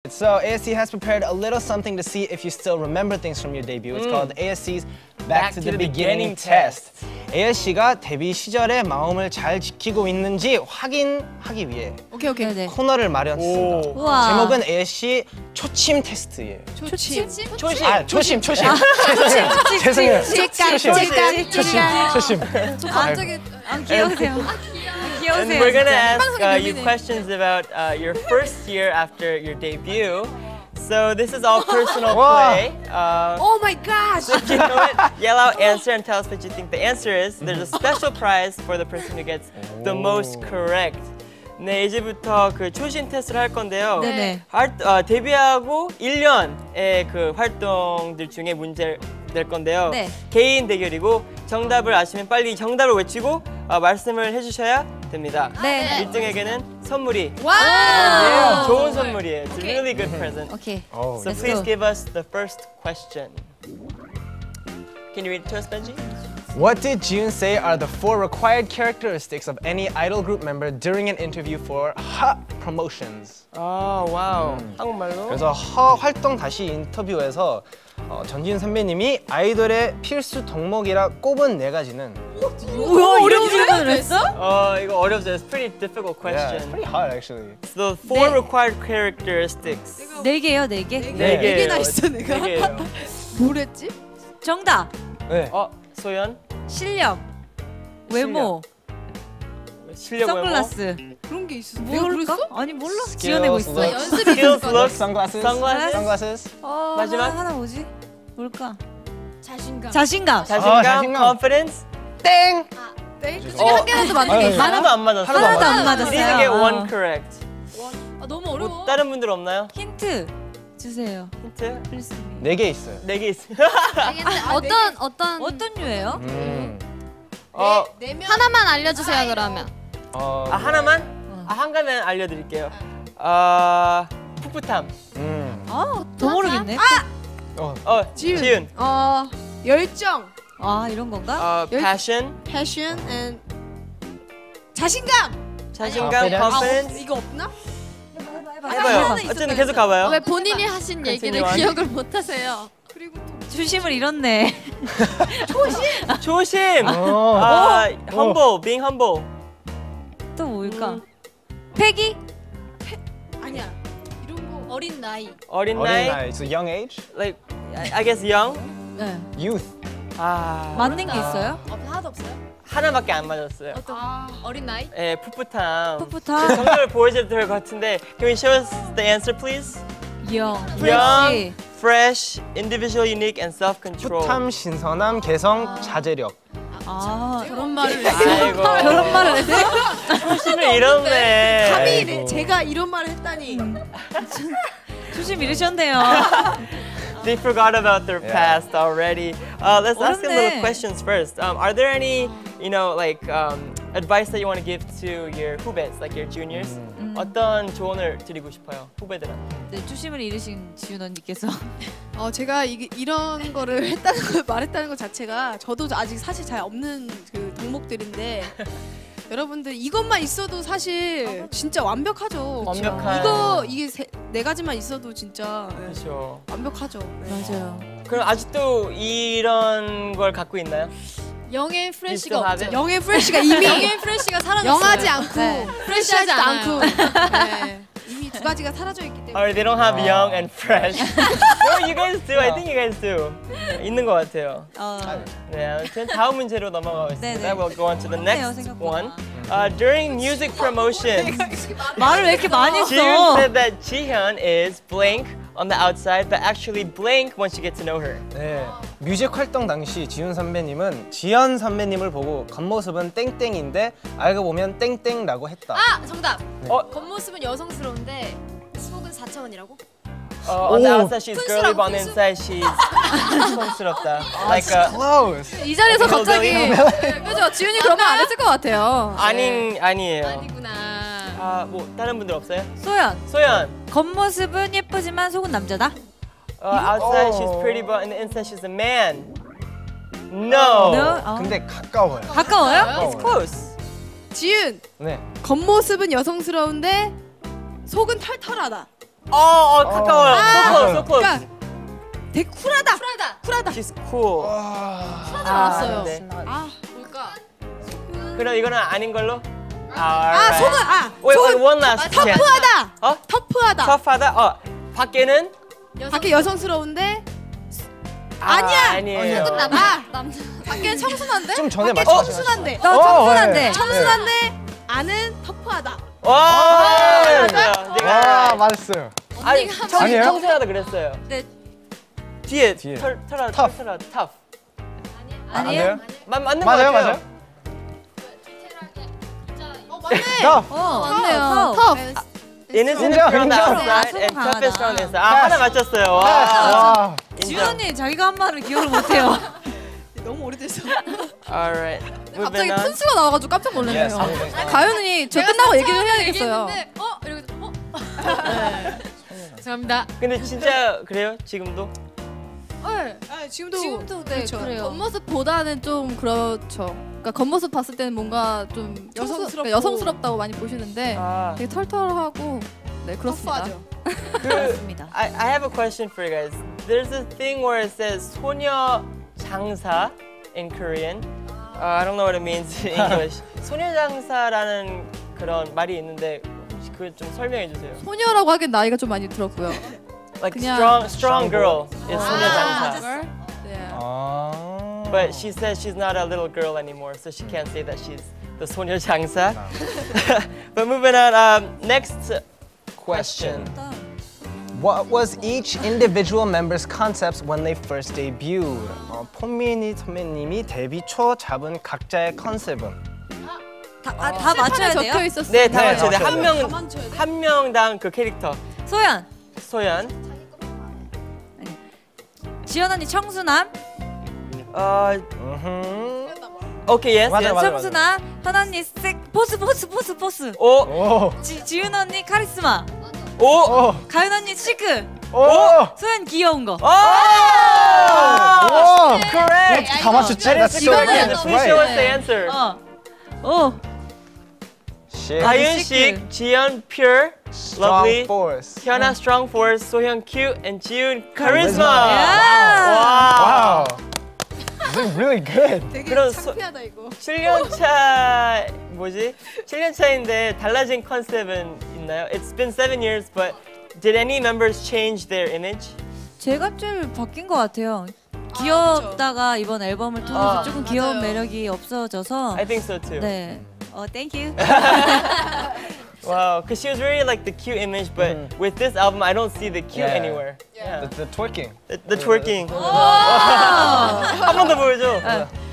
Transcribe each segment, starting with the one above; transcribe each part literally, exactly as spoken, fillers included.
So A S C has prepared a little something to see if you still remember things from your debut. It's mm. called A S C's Back, Back to, to the, the Beginning, beginning test. A S C가 데뷔 시절에 마음을 잘 지키고 있는지 확인하기 위해 오케이, 오케이. 네. 코너를 마련했습니다. 우와. 제목은 A S C 초침 테스트예요. 초침? 초심. 아, 초심, 초심. 죄송해요. 죄송해요. 초심. 초심. 초심. 아, 저기 안 귀여우세요. And we're gonna ask uh, you questions about uh, your first year after your debut. So this is all personal play. Uh, oh my gosh! So if you know it, yell out answer and tell us what you think the answer is. There's a special prize for the person who gets the most correct. 네, 이제부터 그 초심 테스트를 할 건데요. 네네. 할, 어, 데뷔하고 일 년의 그 활동들 중에 문제를 낼 건데요. 네. 개인 대결이고 정답을 아시면 빨리 정답을 외치고 어, 말씀을 해주셔야 됩니다. 네. 일 등에게는 선물이 와우! 좋은 선물이에요. It's a really good present. Okay. Oh, So please go. give us the first question. Can you read it to us, Benji? What did Jiun say are the four required characteristics of any idol group member during an interview for H Promotions? 아, 와우. 음. 한국말로? 그래서 허 활동 다시 인터뷰에서 어, 전지훈 선배님이 아이돌의 필수 덕목이라 꼽은 네 가지는 뭐야, 이런 질문을 했어? 어, 이거 어렵죠. It's a pretty difficult question. Yeah, it's pretty hard actually. So the four 네. required characteristics. 네 개요, 네 개? 네 네 개예요. 개나 있어, 내가. 네 개예요. 뭐랬지? 정답. 네. 어, 소연? 실력. 외모. 실력 선글라스. 그런 게 있었어. 내가 그랬어? 아니 몰라. Skills, 지어내고 있어. looks. 연습이 Skills, 있었어. looks, Sunglasses. Sunglasses. Sunglasses. 어, 마지막? 하나, 하나 뭐지? 뭘까? 자신감. 자신감. 자신감, 아, 자신감. confidence. 땡! 네? 그 어. 중에 한 개라도 맞는 게 아유, 있어요? 하나도 안 맞았어요. 하나도 안 You 맞았어요. didn't get 어. one correct. 아, 너무 어려워. 뭐 다른 분들 없나요? 힌트 주세요. 힌트? 플리즈. 네 개 있어요. 네 개 있어요. 어떤 어떤 어떤 류예요? 음. 어, 네 명 하나만 알려주세요 그러면. 어, 아, 하나만? 아, 한 가지만 알려드릴게요. 아, 풋풋함. 음. 아, 더 모르겠네. 어, 어, 지윤. 지윤. 어 열정, 아, 이런 건가? 어, 열- passion. passion and 자신감. 자신감, confidence. 아, confidence. 이거 없나? 해봐요. 어쨌든 계속 가봐요. 왜 본인이 하신 얘기를 Continue on. 기억을 못 하세요? 그리고 또 주심을 잃었네. 조심. 어. 아, humble, being humble. 또 뭘까? 음. 패기? 아니야. 이런 거 어린 나이. 어린 어린 나이. 나이. It's a young age. Like, I I guess young. 네. Youth. 아, 맞는 게 있어요? 어, 하나도 없어요? 하나밖에 안 맞았어요. 어떤 어린 나이? 예, 풋풋함. 풋풋함. 정답을 보여줘도 될 것 같은데. Can we show us the answer, please? 영. Young, fresh, individual, unique, and self-control. 풋함, 신선함, 개성, 자제력. 아, 그런 말을 아이고. 그런 말을 했어요? 초심을 잃었네. 감히 아이고. 이래, 제가 이런 말을 했다니. 주심 잃으셨네요. They forgot about their Yeah. past already. Uh, let's ask them little 어렵네. questions first. Um, are there any, you know, like um, advice that you want to give to your 후배s, like your juniors? 음. 어떤 조언을 드리고 싶어요, 후배들한테? 네, 주심을 잃으신 지윤 언니께서. 어 제가 이, 이런 거를 했다는 걸 말했다는 것 자체가 저도 아직 사실 잘 없는 그 덕목들인데 여러분들 이것만 있어도 사실 진짜 완벽하죠. 완벽한. 이거 이게 세, 네 가지만 있어도 진짜 네, 그렇죠. 완벽하죠. 네. 맞아요. 그럼 아직도 이런 걸 갖고 있나요? 영의 프레쉬가 You still have 없죠. it? 영의 프레쉬가 이미 영의 프레쉬가 사라졌어요. 영하지 않고 네. 프레쉬하지도 않아요. 않고 네. 이미 두 가지가 사라져 있기 때문에. Or they don't have 아. young and fresh. No, you guys do. I think you guys do. 있는 것 같아요. 어, 네, 아무튼 다음 문제로 넘어가겠습니다. 네네. We'll go on to the 그렇네요, next 생각보다. one. Uh, during music promotions, 말을 왜 이렇게 많이 Jihyun 했어? said that Jihyun is blank on the outside, but actually blank once you get to know her. 네. 뮤직 활동 당시 지훈 선배님은 지연 선배님을 보고 겉모습은 땡땡인데 알고 보면 땡땡라고 했다. 아 정답. 네. 어? 겉모습은 여성스러운데 속은 사차원이라고? Uh, on the 오. outside she's girly, but on the inside she's 촌스럽다. Like a Close. 이 자리에서 Bill 갑자기 Billy. 그죠? 지훈이 그런 말 안 했을 것 같아요. 아닌 아니에요. 아니구나. 아, 뭐 다른 분들 없어요? 소연. 소연. 겉모습은 예쁘지만 속은 남자다? Uh, outside 오. she's pretty, but on the inside she's a man. No. No? 어. 근데 가까워요. 가까워요? It's close. 지훈 네. 겉모습은 여성스러운데 속은 털털하다. 어, 어 가까워요. So close, so close. 그러니까 되게 쿨하다. 프라다. 쿨하다. She's cool. 쿨하다 아, 나왔어요. 네. 아, 뭘까? 그럼 이거는 아닌 걸로? 아 아, 속은 아 Wait, 속은 wait, one last chance. 터프하다. 어? 터프하다. 터프하다. 어, 밖에는 밖에 여성스러운데 아, 아니야. 아니에요. 조금 남자. 아! 남자. 밖엔 청순한데? 좀 전에 밖에 말씀하신 청순한데. 너 어, 청순한데. 네. 청순한데 안은 터프하다. 와, 맞아. 와, 내가 맞았어요. 아니, 언니가 청, 아니에요? 청순하다 그랬어요. 네. 뒤에 뒤에. 털, 털, Tough. 털, 털, tough. 아니에요? 마, 맞는 맞아요, 거 같아요. 맞아요. 어 맞네. 나 어, 맞네요. 터. 터프. Innocent 인정, from the 인정. outside and 아, toughest from the 강하다. inside. 아, 하나 맞췄어요. 와. 와. 지윤 언니 자기가 한 말을 기억을 못해요. 너무 오래돼서. Alright. 갑자기 Moving on. 푼수가 나와가지고 깜짝 놀랐네요. Yes, amazing. 가연이 저 끝나고 얘기 좀 해야겠어요. 얘기했는데, 어 이러고 어. 죄송합니다. 근데 진짜 그래요? 지금도? 네. 아, 지금도 지금도 네, 그렇죠. 그래요. 겉모습보다는 좀 그렇죠. 그러니까 겉모습 봤을 때는 뭔가 좀 여성스럽고. 여성스럽고 여성스럽다고 많이 보시는데 아. 되게 털털하고 네 그렇습니다. 그, 맞습니다. I, I have a question for you guys. There's a thing where it says 소녀 장사 in Korean. Uh, I don't know what it means in English. 소녀 장사라는 그런 말이 있는데 혹시 그걸 좀 설명해 주세요. 소녀라고 하기엔 나이가 좀 많이 들었고요. Like 그냥- strong strong girl is 아, 소녀 장사. 네. 아. But she says she's not a little girl anymore, so she can't say that she's the 소녀 장사. But moving on, um, next question. What was each individual member's concepts when they first debuted? 어, 폼미니 선배님이 데뷔 초 잡은 각자의 컨셉은? 다, 아, 다 맞춰야 적혀 돼요? 있었어요. 네, 다 네, 맞춰야 돼. 맞춰야 한 돼요. 명, 한 명당 그 캐릭터. 소연. 소연. 지연 언니 청순함. 어, 음흠. 오케이, yes, 맞아요, yes. 맞아요. 청순함. 현 언니 색 포스 포스 포스 포스. 오, 오. 지, 지윤 언니 카리스마. 오, 오. 가연 언니 시크. 오. 소연 귀여운 거. 오! 오. Correct. 다 맞췄지? That's so 이거는 good. That's Please show us right. the answer. 어. 오. Shit. 가윤식, 지연 pure, Strong lovely, force. 현아 strong force, 소현 cute, and 지윤 Charisma. charisma. 야. 와. Wow. This is really good. 되게 그런 소- 창피하다 이거. 칠 년 차 뭐지? 칠 년 차인데 달라진 컨셉은 있나요? It's been seven years, but did any members change their image? 제가 좀 바뀐 것 같아요. 귀엽다가 이번 앨범을 통해서 아, 조금 귀여운 맞아요. 매력이 없어져서 I think so too. 네. 어, thank you. Wow, because she was very like the cute image, but with this album, I don't see the cute Yeah. anywhere. The, the twerking. The, the twerking. 어. 한 번 더 보여줘.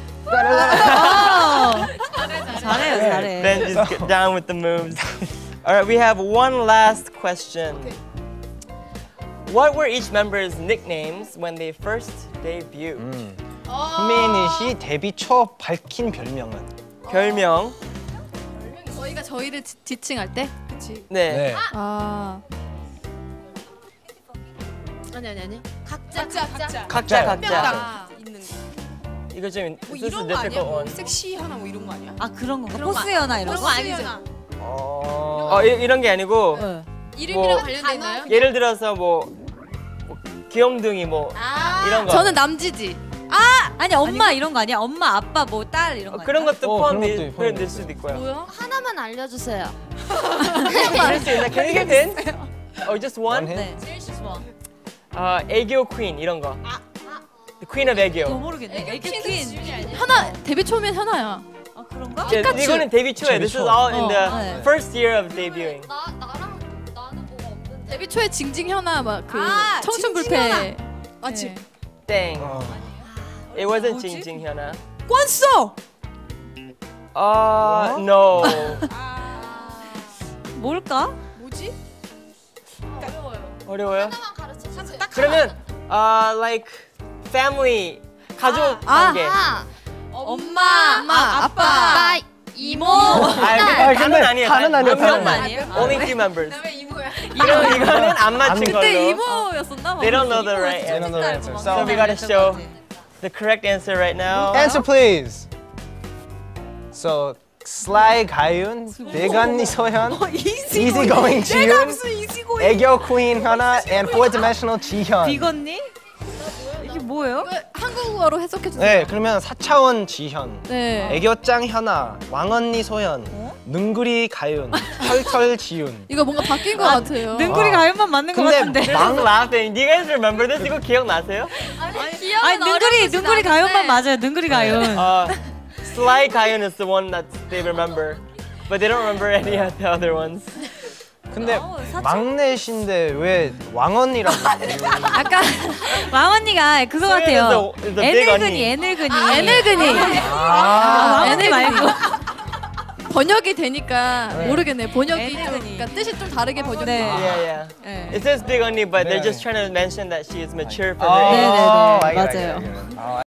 잘해요, 잘해. Then just get down with the moves. All right, we have one last question. What were each member's nicknames when they first debuted? 폼미닛이 데뷔 초 밝힌 별명은? 별명. 저희가 저희를 지, 지칭할 때. 그렇지. 네. 아. 아니 아니 아니. 각자 각자, 각자. 각자. 각자 각자요. 각자. 딱 있는 거. 이거 좀 뭐 this is 이런 거 아니야? difficult 뭐 one. 섹시하나 뭐 이런 거 아니야? 아, 그런 건가? 그런 거 포스연아 이런 그런 거? 거 아니죠? 어. 어 이, 이런 게 아니고 네. 이름이랑 뭐- 관련돼 있나요? 예를 들어서 뭐, 뭐 귀염둥이 뭐 아. 이런 거. 저는 남지지. 아니, 엄마 이런 거 아니야? 엄마, 아빠, 뭐 딸 이런 어, 거 그런 아니야? 것도 어, 그런 포함될 것도 포함돼. 될 수도 있고요. 뭐야? 하나만 알려주세요. 그럴 수 있나? Can you give in? Oh, just one? One hint? 네. 제일 쉬워. 어, 애교 퀸 이런 거. The Queen of 더 애교. 모르겠네. 애교 퀸 퀸. 지훈이 아니야? 현아 데뷔 초면 현아야. 아, 그런가? 네, 이거는 데뷔 초에. This is all in the 네. first year of debuting. 나 나랑 나는 뭐가 없는데. 데뷔 초에 징징 현아 막 그 아, 청춘 징징 불패. 맞지? 네. 땡. 어. It wasn't 뭐지? 징징 현아. 꼰쏘. Uh, no. 뭘까? 뭐지? 어려워요? 하나만 가르쳐 주세요. 그러면 uh, like family 가족 아, 관계. 아, 엄마, 엄마, 아빠, 아빠, 이모. 아, 아, 다는 근데 아니에요. 다는 아니에요, 한 명만. 다는 아니에요? Only two members. 왜 이모야? 이거 이거는 안 맞힌 걸로. 그때 이모였었나 봐. They don't know the right They don't know the answer. answer. So we gotta show the correct answer right now. Answer please. So 슬라이 가윤, 베간니 소현, 이지 easy going 내가 지윤, 무슨 이지고 애교 퀸 하나, and four dimensional 지현. 비건니? 이게 뭐예요? 한국어로 해석해 주세요. 네, 그러면 사 차원 지현, 네. 애교짱 현아, 왕언니 소현, 능구리 가윤, 털털 지윤. 이거 뭔가 바뀐 것 같아요. 능구리 가요만 맞는 것 근데 같은데. 망 laughing. Do you guys remember this? 이거 기억나세요? 아니 능구리 능구리 가요만 맞아요. 능구리 가요. Uh, Sly Kayun is the one that they remember, but they don't remember any of the other ones. 근데 어, 사촌. 막내신데 왜 왕언니라고? 아까 왕언니가 그거 같아요. is the- is the big 애늙은이 언니. 애늙은이. 애늙은이. 아, 왕언니 말고. 번역이 되니까 모르겠네. 번역이 좀 애늙은이. 그러니까 뜻이 좀 다르게 번역이. 네. Yeah, yeah. 네. It says big 언니, but they're 네. just trying to mention that she is mature for 아, her age. 네, 네, 네. 알겠- 알겠- 맞아요. 알겠- 아,